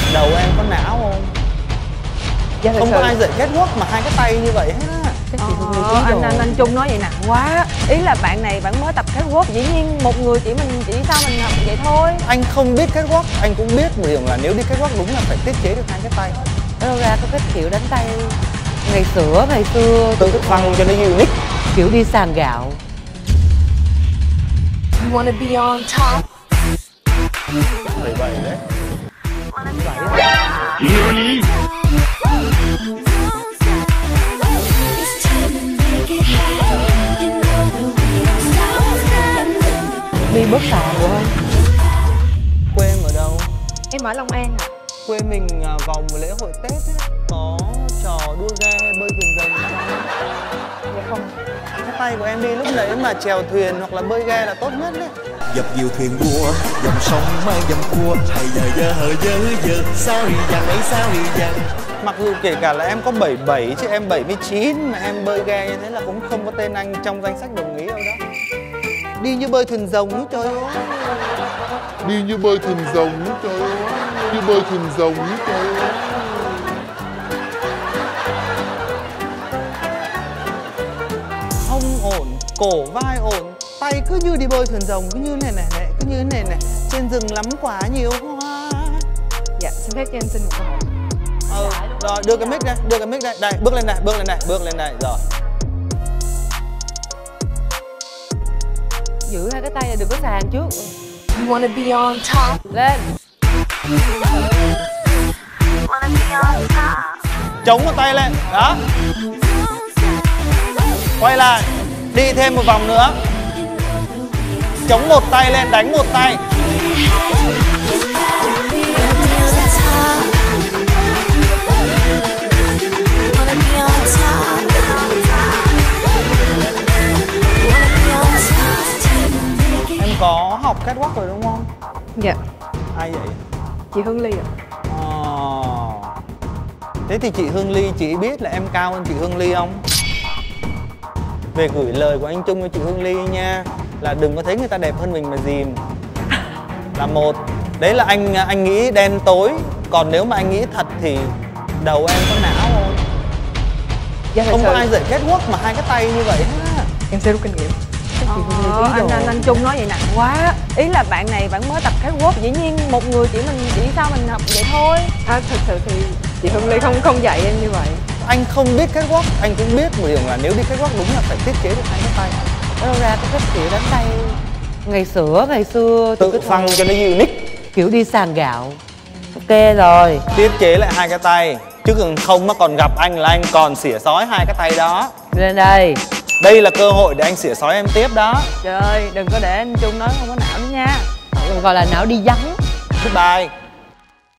đầu em có não không? Không có ai dạy catwalk mà hai cái tay như vậy hết á. Anh Trung nói vậy nặng quá. Ý là bạn này bạn mới tập catwalk, dĩ nhiên một người chỉ sao mình học vậy thôi. Anh không biết catwalk, anh cũng biết một điều là nếu đi catwalk đúng là phải tiết chế được hai cái tay. Đâu ra có cái kiểu đánh tay ngày xưa tự phăng cho nó unique, kiểu đi sàn gạo. You wanna be on top. Vậy đấy. Đi bớt sàn rồi. Quê em ở đâu? Em ở Long An ạ. Quê mình vào một lễ hội Tết ấy, có trò đua ghe hay bơi thuyền rồng. Dạ không. Cái tay của em đi lúc nãy mà chèo thuyền hoặc là bơi ghe là tốt nhất đấy. Dập diều thuyền đua, dòng sông mang dầm cua. Hay giờ, sao thì dằn ấy sao thì dằn. Mặc dù kể cả là em có 77 chứ em 79 mà em bơi ghe như thế là cũng không có tên anh trong danh sách đồng ý đâu đó. Đi như bơi thuyền rồng ấy, trời ơi. Đi như bơi thuyền rồng ấy, trời ơi. Như bơi thuyền rồng ấy, trời ơi. Hông ổn, cổ vai ổn, tay cứ như đi bơi thuyền rồng, cứ như này, cứ như này. Trên rừng lắm quả nhiều hoa. Dạ, xin phép cho em xin một câu hỏi. Rồi, đưa cái mic đây, đây, bước lên này, rồi. Giữ hai cái tay là đừng có sàn trước. You wanna be on top. Lên. Chống một tay lên, đó. Quay lại, đi thêm một vòng nữa. Chống một tay lên, đánh một tay. Em có học catwalk rồi đúng không? Dạ. Ai vậy? Chị Hương Ly ạ. Thế thì chị Hương Ly, chị biết là em cao hơn chị Hương Ly không? Về gửi lời của anh Trung cho chị Hương Ly nha, là đừng có thấy người ta đẹp hơn mình mà dìm. Là một. Đấy là anh nghĩ đen tối. Còn nếu mà anh nghĩ thật thì đầu em có não không? Dạ, không có ai dạy catwalk mà hai cái tay như vậy hết. Em sẽ rút kinh nghiệm. Anh Trung nói vậy nặng quá. Ý là bạn này bạn mới tập catwalk, dĩ nhiên một người chỉ sao mình học vậy thôi. Thật sự thì chị Hương Ly không dạy em như vậy. Anh không biết catwalk, anh cũng biết một điều là nếu đi catwalk đúng là phải tiết chế được hai cái tay. Đâu ra có cái kiểu đánh tay ngày xưa tự phăng cho nó unique, kiểu đi sàn gạo. Ok rồi. tiết chế lại hai cái tay, chứ không mà còn gặp anh là anh còn xỉa xói hai cái tay đó. Lên đây. Đây là cơ hội để anh xỉa xói em tiếp đó. Trời ơi, đừng có để anh Trung nói không có não nữa nha. Gọi là não đi vắng. Goodbye.